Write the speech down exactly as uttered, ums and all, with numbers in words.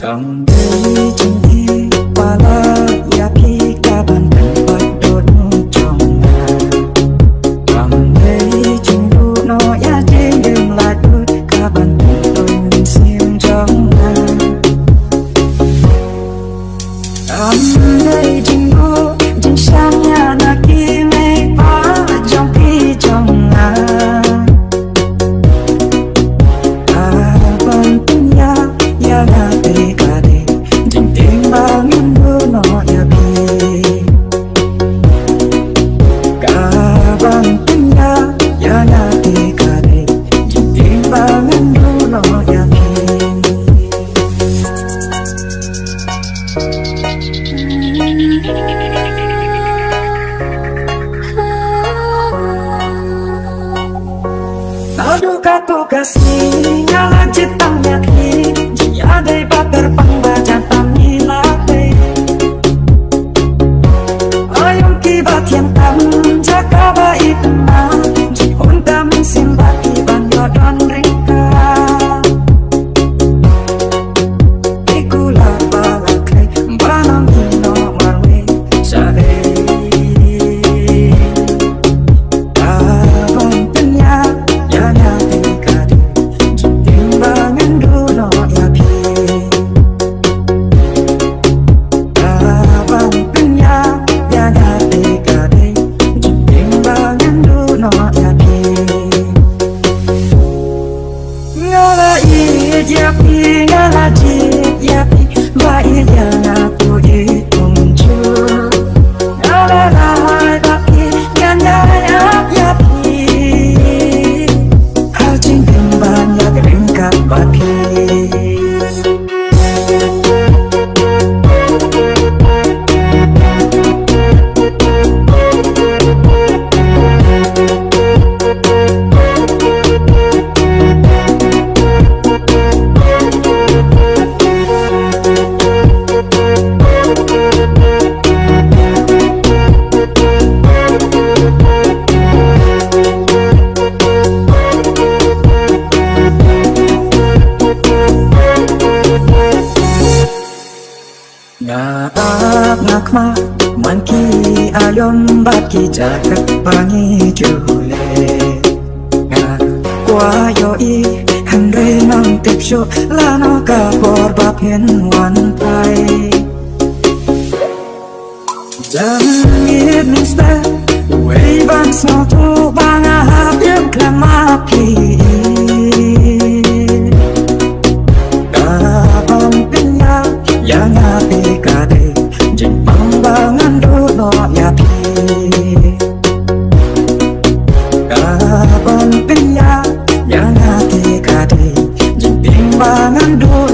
Cầm đây chung đi qua la ya khi ta bàn thân bắt đốt trong nhà. Cầm đây chung đu nó ya trên đường lại đôi cả bàn thân tôi mình xiêm trong nhà. Cầm đây chung đu trên sang nhà là khi mây phá trong khi trong nhà. À bàn thân ya ya na tê cả đê chính tiếng bao nhiêu mưa nó ya bi. Cả bàn thân ya ya na tê cả đê chính tiếng bao nhiêu mưa nó ya bi. Aduh kau kasih nyala citangnya ki jia dei terbang baca tami late ayam kibat yang tam jaga baik na jihun tam simbati banyo dan rika ikula balakai banam hino marwe sare abang tenya ya na Yapi ngala jip yapi baik yang aku hitung ngala lahai tapi ngandai ap yapi hal cinta banyak ringkat bapi. Naap ngakma manki ayom baki jagat pangi jule nga kwa yo i handre nang tipsho lano ka por bapien wan pai jangit nista way bang sno tu bang a piam klama pi yang hati kade jin pambangan dulu ya pi kapan pinya yang hati kade jin pambangan dulu